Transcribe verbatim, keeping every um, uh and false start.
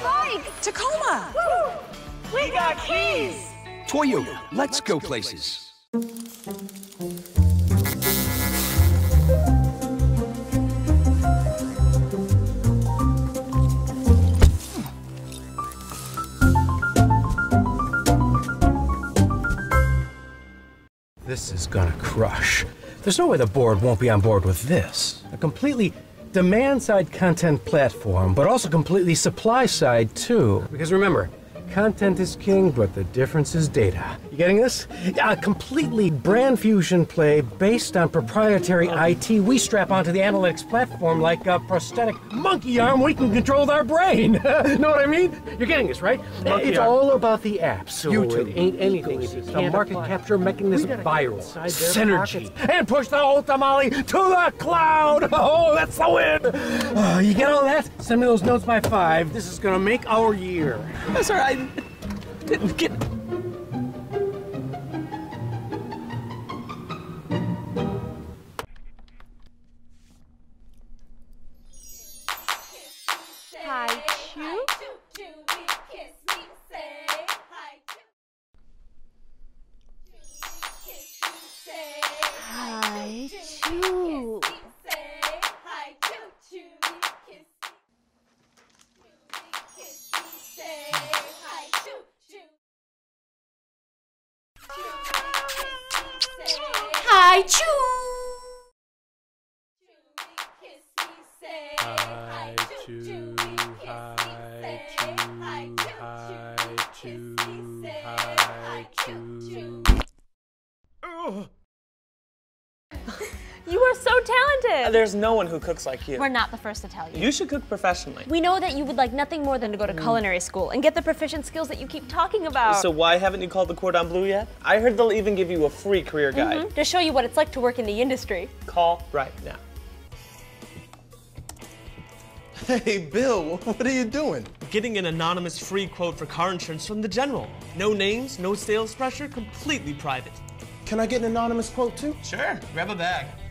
bike! Tacoma! Woo! We got keys! Toyota, let's go places. This is gonna crush. There's no way the board won't be on board with this. A completely demand-side content platform, but also completely supply-side too. Because remember, content is king, but the difference is data. You getting this? A completely brand fusion play based on proprietary I T we strap onto the analytics platform like a prosthetic monkey arm we can control with our brain. Know what I mean? You're getting this, right? Monkey it's arm. all about the apps. So YouTube. it ain't anything if you can't a market capture mechanism viral. Synergy. And push the whole tamale to the cloud. Oh, that's the win. Uh, you get all that? Send me those notes by five. This is gonna make our year. That's all right. Get... Hi, Chew. Hi, Chew. Hi, Chew. Hi, Chew. Hi, Chew. Hi, Chew. Ugh. You are so talented! There's no one who cooks like you. We're not the first to tell you. You should cook professionally. We know that you would like nothing more than to go to culinary school and get the proficient skills that you keep talking about. So why haven't you called the Cordon Bleu yet? I heard they'll even give you a free career guide. Mm-hmm. To show you what it's like to work in the industry. Call right now. Hey, Bill, what are you doing? Getting an anonymous free quote for car insurance from the General. No names, no sales pressure, completely private. Can I get an anonymous quote too? Sure, grab a bag.